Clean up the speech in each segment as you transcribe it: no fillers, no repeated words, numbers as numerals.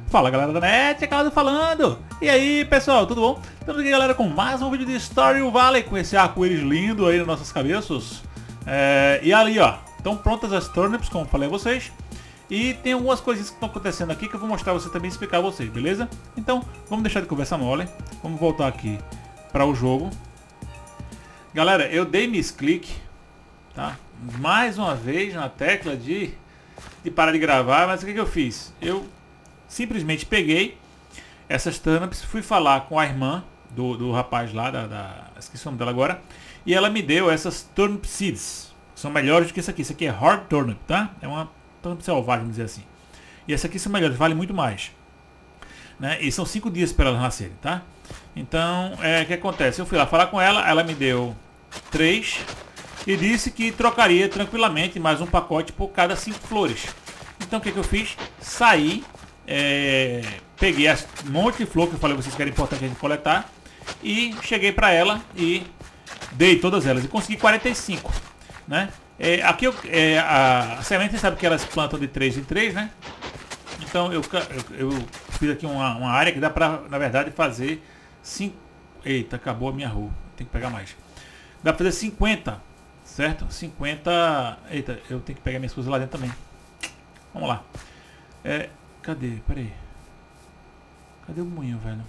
Fala galera da net, é Claudio falando. E aí pessoal, tudo bom? Estamos aqui galera com mais um vídeo de Stardew Valley, com esse arco-íris lindo aí nas nossas cabeças. E ali ó, estão prontas as turnips, como falei a vocês. E tem algumas coisinhas que estão acontecendo aqui que eu vou mostrar a você também e explicar a vocês, beleza? Então, vamos deixar de conversa mole. Vamos voltar aqui para o jogo. Galera, eu dei misclick, tá? Mais uma vez na tecla de parar de gravar, mas o que eu fiz? Eu simplesmente peguei essas turnips, fui falar com a irmã do rapaz lá, esqueci o nome dela agora, e ela me deu essas turnip seeds. São melhores do que isso aqui. Isso aqui é hard turnip, tá? É uma turnip selvagem, vamos dizer assim. E essa aqui são melhores, vale muito mais, né? E são 5 dias para elas nascerem, tá? Então, o que acontece? Eu fui lá falar com ela, ela me deu 3 e disse que trocaria tranquilamente mais um pacote por cada 5 flores. Então o que eu fiz? Saí, peguei um monte de flor que eu falei a vocês que era importante a gente coletar e cheguei para ela e dei todas elas e consegui 45, né? Aqui a semente, sabe que elas plantam de 3 em 3, né? Então eu fiz aqui uma área que dá para, na verdade, fazer 5. Eita, acabou a minha rua, tem que pegar mais. Dá para fazer 50, certo? 50. Eita, eu tenho que pegar minhas coisas lá dentro também. Vamos lá. Cadê? Peraí. Cadê o moinho, velho?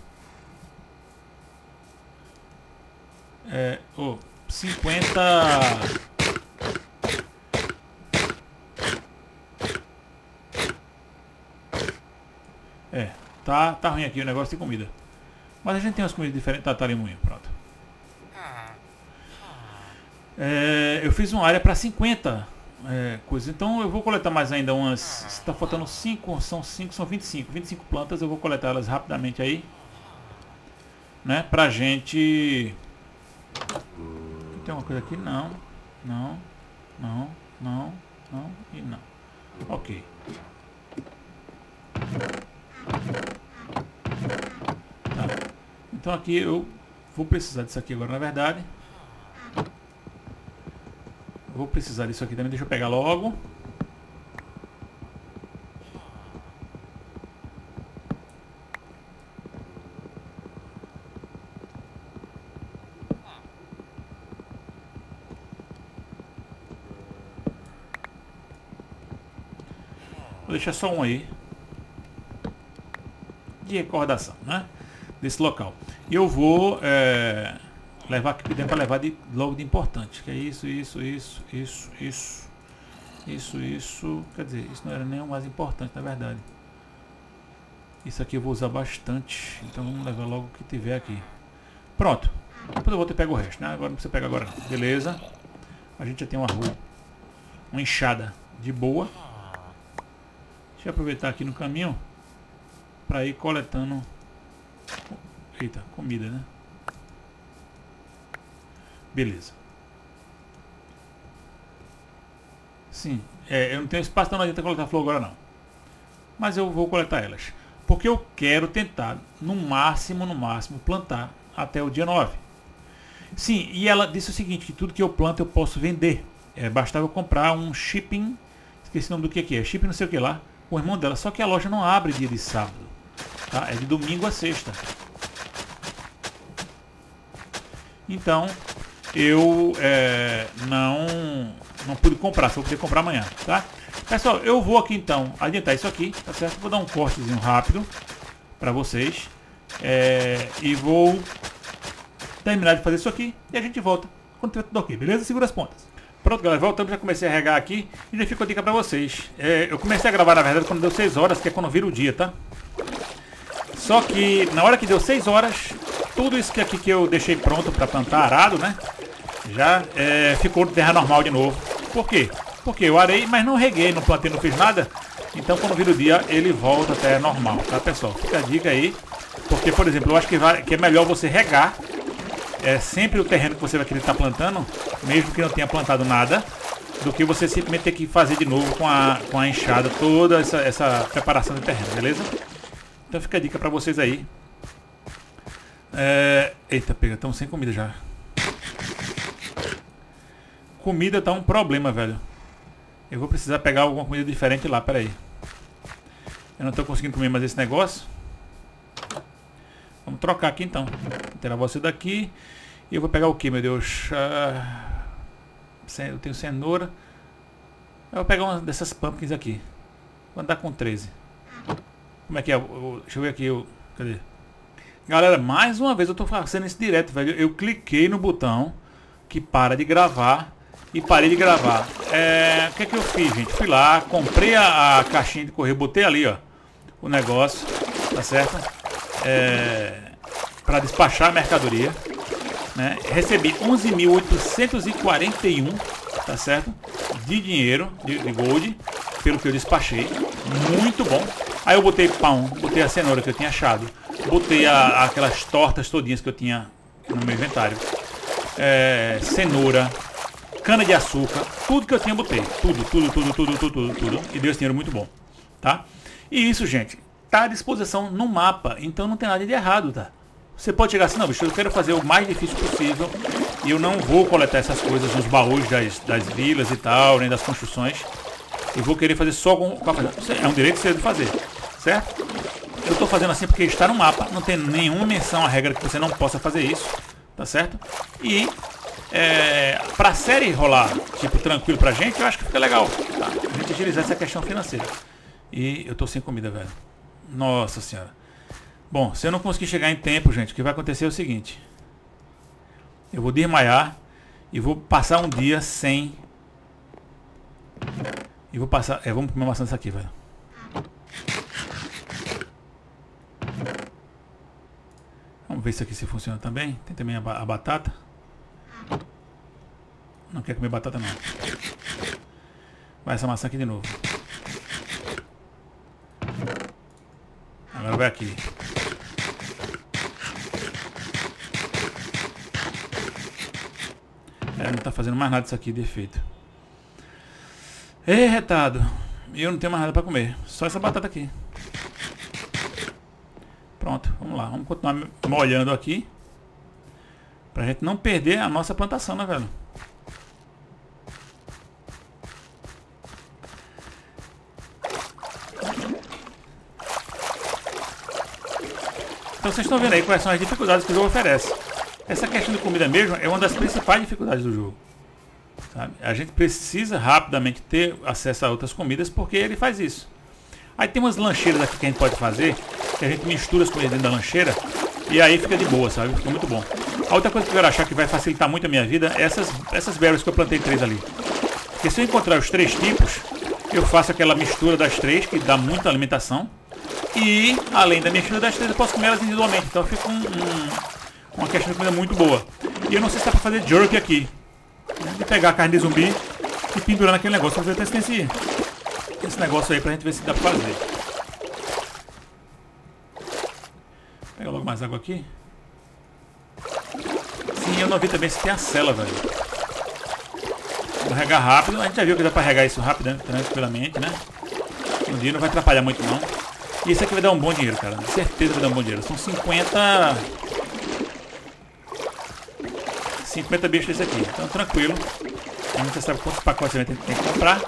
50. Tá ruim aqui o negócio de comida. Mas a gente tem umas comidas diferentes. Tá ali o moinho, pronto. Eu fiz uma área para 50 coisas. Então eu vou coletar mais ainda umas. Está faltando 5, são 25. 25 plantas, eu vou coletar elas rapidamente aí, né? Pra gente. Tem uma coisa aqui? Não e não. Ok. Tá. Então aqui eu vou precisar disso aqui agora, na verdade. Vou precisar disso aqui também, deixa eu pegar logo. Vou deixar só um aí de recordação, né? Desse local. E eu vou levar aqui dentro para levar logo de importante, que é isso. Quer dizer, isso não era nem o mais importante, na verdade. Isso aqui eu vou usar bastante, então vamos levar logo o que tiver aqui. Pronto. Depois eu volto e pego o resto, né? Agora não precisa pegar agora não. Beleza. A gente já tem uma rua, uma enxada de boa. Deixa eu aproveitar aqui no caminho para ir coletando. Eita, comida, né? Beleza. Sim, eu não tenho espaço, então não adianta coletar flor agora não. Mas eu vou coletar elas. Porque eu quero tentar, no máximo, plantar até o dia 9. Sim, e ela disse o seguinte, que tudo que eu planto eu posso vender. Bastava eu comprar um shipping, esqueci o nome do que é, shipping não sei o que lá, com o irmão dela. Só que a loja não abre dia de sábado, tá? É de domingo a sexta. Então eu não pude comprar, só vou poder comprar amanhã, tá? Pessoal, eu vou aqui então adiantar isso aqui, tá certo? Vou dar um cortezinho rápido para vocês e vou terminar de fazer isso aqui e a gente volta quando tiver tudo ok, beleza? Segura as pontas. Pronto galera, voltamos, já comecei a regar aqui e já fica a dica para vocês. Eu comecei a gravar na verdade quando deu 6 horas, que é quando vira o dia, tá? Só que na hora que deu 6 horas, tudo isso aqui que eu deixei pronto para plantar arado, né? Já ficou de terra normal de novo. Por quê? Porque eu arei, mas não reguei, não plantei, não fiz nada. Então quando vira o dia, ele volta até normal, tá pessoal? Fica a dica aí. Porque, por exemplo, eu acho que é melhor você regar sempre o terreno que você vai querer estar plantando, mesmo que não tenha plantado nada, do que você simplesmente ter que fazer de novo com a enxada toda essa preparação do terreno, beleza? Então fica a dica pra vocês aí. Eita, pega, estamos sem comida já. Comida tá um problema, velho. Eu vou precisar pegar alguma comida diferente lá, peraí. Eu não tô conseguindo comer mais esse negócio. Vamos trocar aqui então. Vou tirar você daqui. E eu vou pegar o que, meu Deus? Eu tenho cenoura. Eu vou pegar uma dessas pumpkins aqui. Vou andar com 13. Como é que é? Deixa eu ver aqui. Cadê? Galera, mais uma vez eu tô fazendo isso direto, velho. Eu cliquei no botão que para de gravar e parei de gravar. O que é que eu fiz, gente? Fui lá, comprei a caixinha de correio, botei ali, ó, o negócio, tá certo? Para despachar a mercadoria, né? Recebi 11.841, tá certo? De dinheiro, de gold, pelo que eu despachei. Muito bom. Aí eu botei pão, botei a cenoura que eu tinha achado, botei aquelas tortas todinhas que eu tinha no meu inventário, cenoura, cana de açúcar, tudo que eu tinha botei, tudo, e deu esse dinheiro muito bom, tá? E isso, gente, tá à disposição no mapa, então não tem nada de errado, tá? Você pode chegar assim, não, bicho, eu quero fazer o mais difícil possível e eu não vou coletar essas coisas nos baús das vilas e tal, nem das construções. Eu vou querer fazer só com... É um direito seu de fazer, certo? Eu estou fazendo assim porque está no mapa, não tem nenhuma menção à regra que você não possa fazer isso, tá certo? E pra série rolar, tipo, tranquilo pra gente, eu acho que fica legal, tá? A gente agilizar essa questão financeira. E eu tô sem comida, velho. Nossa senhora. Bom, se eu não conseguir chegar em tempo, gente, o que vai acontecer é o seguinte. Eu vou desmaiar e vou passar um dia sem... E vou passar... vamos comer maçã dessa aqui, velho. Vamos ver isso aqui se funciona também. Tem também a batata. Não quer comer batata, não. Vai essa maçã aqui de novo. Agora vai aqui. Não tá fazendo mais nada disso aqui de efeito. Retado. E eu não tenho mais nada pra comer. Só essa batata aqui. Pronto, vamos lá. Vamos continuar molhando aqui. Pra gente não perder a nossa plantação, né, velho? Então vocês estão vendo aí quais são as dificuldades que o jogo oferece. Essa questão de comida mesmo é uma das principais dificuldades do jogo. Sabe? A gente precisa rapidamente ter acesso a outras comidas porque ele faz isso. Aí tem umas lancheiras aqui que a gente pode fazer, que a gente mistura as comidas dentro da lancheira e aí fica de boa, sabe? Fica muito bom. A outra coisa que eu quero achar que vai facilitar muito a minha vida é essas berries que eu plantei 3 ali. Porque se eu encontrar os 3 tipos, eu faço aquela mistura das 3 que dá muita alimentação. E além da mistura das 3 eu posso comer elas individualmente. Então fica uma questão de comida muito boa. E eu não sei se dá pra fazer jerky aqui. De pegar a carne de zumbi e pendurar naquele negócio. Vou ver até se tem esse negócio aí pra gente ver se dá pra fazer. Pega logo mais água aqui. Sim, eu não vi também se tem a cela, velho. Vou regar rápido. A gente já viu que dá pra regar isso rápido, tranquilamente, né? Um dia não vai atrapalhar muito não. E esse aqui vai dar um bom dinheiro, cara. Com certeza vai dar um bom dinheiro. São 50 bichos desse aqui. Então tranquilo. A gente já sabe quantos pacotes a gente tem que comprar.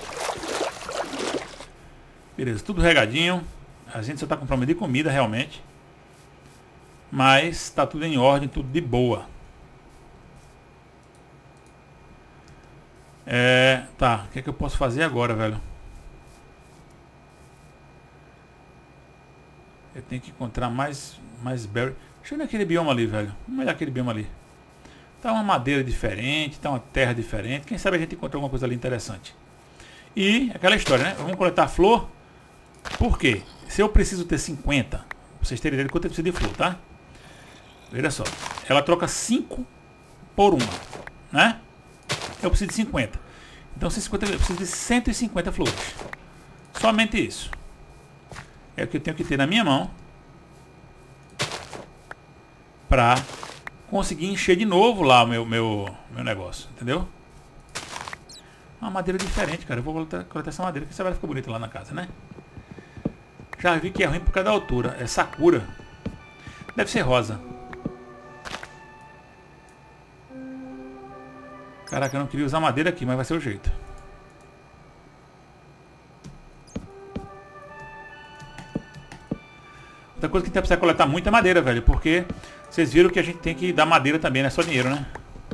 Beleza, tudo regadinho. A gente só tá com problema de comida realmente. Mas tá tudo em ordem, tudo de boa. Tá, o que é que eu posso fazer agora, velho? Eu tenho que encontrar mais berry. Deixa eu ver aquele bioma ali, velho. Vamos olhar aquele bioma ali. Tá uma madeira diferente, tá uma terra diferente. Quem sabe a gente encontra alguma coisa ali interessante. E aquela história, né? Vamos coletar flor. Por quê? Se eu preciso ter 50, pra vocês terem ideia de quanto eu preciso de flor, tá? Veja só. Ela troca 5 por 1, né? Eu preciso de 50. Então, se 50, eu preciso de 150 flores. Somente isso. É o que eu tenho que ter na minha mão pra conseguir encher de novo lá o meu negócio, entendeu? Uma madeira diferente, cara. Eu vou coletar essa madeira que você vai ficar bonita lá na casa, né? Já vi que é ruim por causa da altura. É sakura. Deve ser rosa. Caraca, eu não queria usar madeira aqui, mas vai ser o jeito. Outra coisa que a gente vai precisar coletar muito é madeira, velho. Porque vocês viram que a gente tem que dar madeira também, não é só dinheiro, né?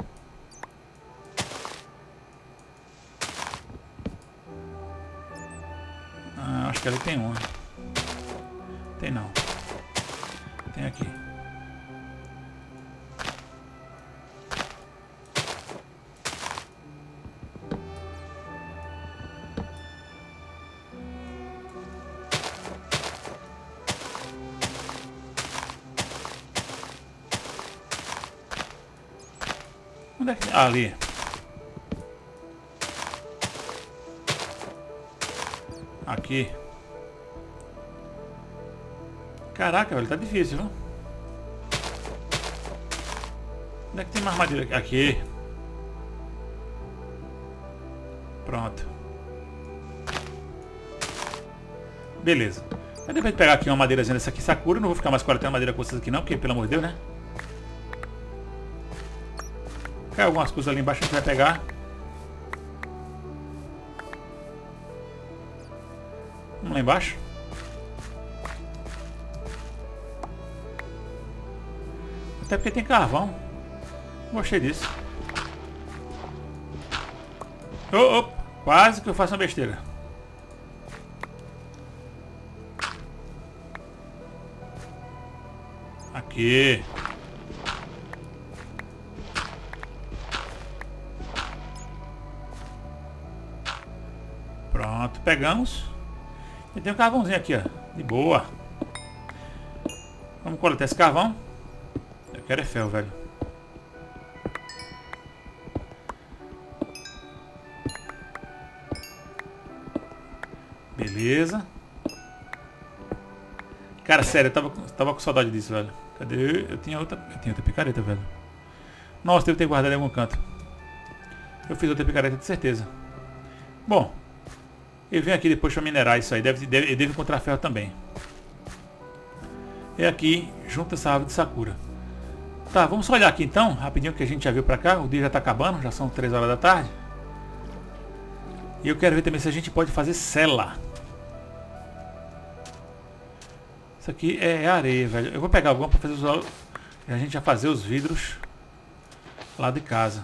Ah, acho que ali tem uma. Tem não. Tem aqui. Onde é que... Ah, ali. Aqui. Caraca, velho, tá difícil, viu? Onde é que tem mais madeira? Aqui. Pronto. Beleza. Aí depois de pegar aqui uma madeirazinha dessa aqui, Sakura, não vou ficar mais coletando madeira com vocês aqui não, porque pelo amor de Deus, né? Cai algumas coisas ali embaixo que a gente vai pegar. Vamos lá embaixo. Até porque tem carvão. Gostei disso. Oh, oh, quase que eu faço uma besteira. Aqui. Pronto, pegamos. E tem um carvãozinho aqui, ó. De boa. Vamos coletar esse carvão. Eu quero é ferro, velho. Beleza. Cara, sério, eu tava com saudade disso, velho. Cadê? Eu tinha outra picareta, velho. Nossa, deve ter guardado em algum canto. Eu fiz outra picareta de certeza. Bom, eu venho aqui depois para minerar isso aí. Eu devo encontrar ferro também. É aqui, junto a essa árvore de Sakura. Tá, vamos só olhar aqui então, rapidinho, que a gente já viu pra cá. O dia já tá acabando, já são 3 horas da tarde. E eu quero ver também se a gente pode fazer cela. Isso aqui é areia, velho. Eu vou pegar alguma pra fazer os... A gente já fazer os vidros lá de casa.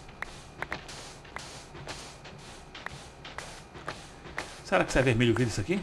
Será que isso é vermelho o vidro isso aqui?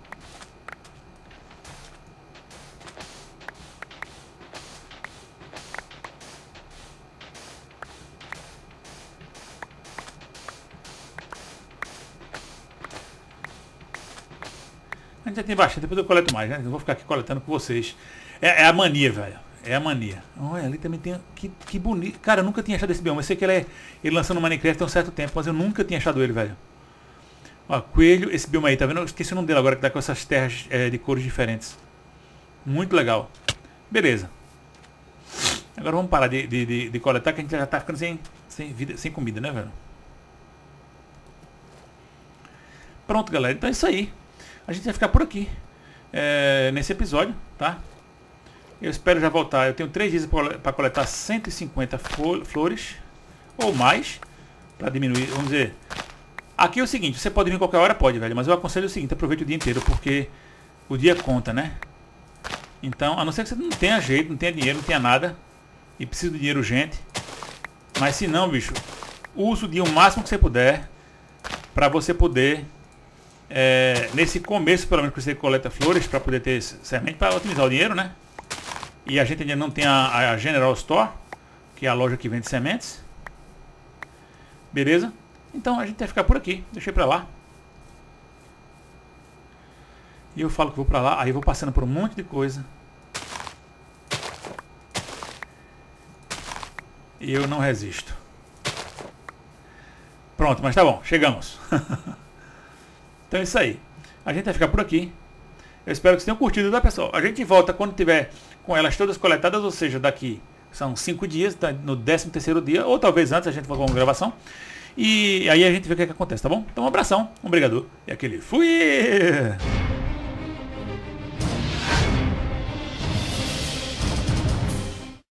A gente já tem bastante, depois eu coleto mais, né? Eu vou ficar aqui coletando com vocês. É a mania, velho. É a mania. Olha, ali também tem... Que bonito. Cara, eu nunca tinha achado esse bioma. Eu sei que ele lançou no Minecraft há um certo tempo, mas eu nunca tinha achado ele, velho. Ó, coelho, esse bioma aí, tá vendo? Eu esqueci o nome dele agora, que tá com essas terras de cores diferentes. Muito legal. Beleza. Agora vamos parar de coletar, que a gente já tá ficando sem comida, né, velho? Pronto, galera. Então é isso aí. A gente vai ficar por aqui nesse episódio, tá? Eu espero já voltar. Eu tenho 3 dias para coletar 150 flores ou mais, para diminuir, vamos dizer. Aqui é o seguinte, você pode vir qualquer hora, pode, velho, mas eu aconselho o seguinte, aproveite o dia inteiro, porque o dia conta, né? Então, a não ser que você não tenha jeito, não tenha dinheiro, não tenha nada, e precisa de dinheiro urgente, mas se não, bicho, use o dia o máximo que você puder, para você poder... nesse começo, pelo menos, que você coleta flores para poder ter semente para otimizar o dinheiro, né? E a gente ainda não tem a General Store, que é a loja que vende sementes. Beleza? Então a gente vai ficar por aqui. Deixei para lá. E eu falo que vou para lá, aí eu vou passando por um monte de coisa. E eu não resisto. Pronto, mas tá bom, chegamos. Então é isso aí. A gente vai ficar por aqui. Eu espero que vocês tenham curtido, tá, pessoal? A gente volta quando tiver com elas todas coletadas, ou seja, daqui são 5 dias, tá, no 13º dia, ou talvez antes a gente for com uma gravação. E aí a gente vê o que acontece, tá bom? Então um abração, um brigador e aquele fui!